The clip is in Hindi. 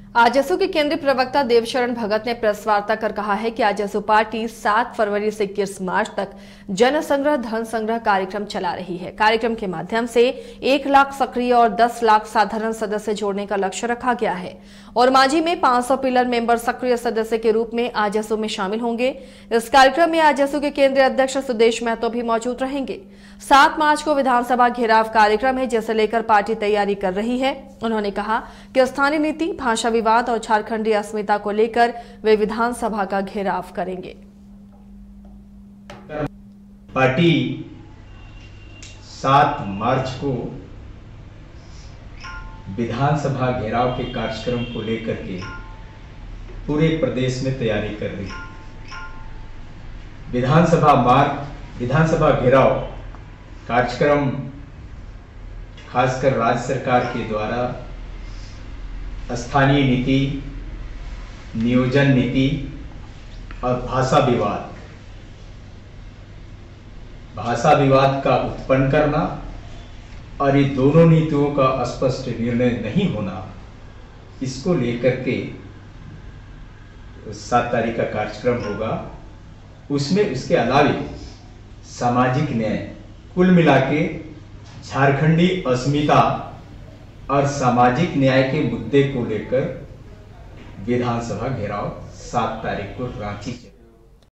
आजसू के केंद्रीय प्रवक्ता देवशरण भगत ने प्रेस वार्ता कर कहा है कि आजसू पार्टी 7 फरवरी से 21 मार्च तक जन संग्रह धन संग्रह कार्यक्रम चला रही है। कार्यक्रम के माध्यम से 1 लाख सक्रिय और 10 लाख साधारण सदस्य जोड़ने का लक्ष्य रखा गया है और मांझी में 500 पिलर मेंबर सक्रिय सदस्य के रूप में आजसू में शामिल होंगे। इस कार्यक्रम में आजसू के केंद्रीय अध्यक्ष सुदेश महतो भी मौजूद रहेंगे। 7 मार्च को विधानसभा घेराव कार्यक्रम है, जिसे लेकर पार्टी तैयारी कर रही है। उन्होंने कहा कि स्थानीय नीति, भाषा विवाद और झारखंडी अस्मिता को लेकर वे विधानसभा का घेराव करेंगे। पार्टी 7 मार्च को विधानसभा घेराव के कार्यक्रम को लेकर के पूरे प्रदेश में तैयारी कर रही है। विधानसभा घेराव कार्यक्रम खासकर राज्य सरकार के द्वारा स्थानीय नीति, नियोजन नीति और भाषा विवाद का उत्पन्न करना और ये दोनों नीतियों का स्पष्ट निर्णय नहीं होना, इसको लेकर के 7 तारीख का कार्यक्रम होगा। उसमें उसके अलावे सामाजिक न्याय, कुल मिला के झारखंडी अस्मिता और सामाजिक न्याय के मुद्दे को लेकर विधानसभा घेराव 7 तारीख को रांची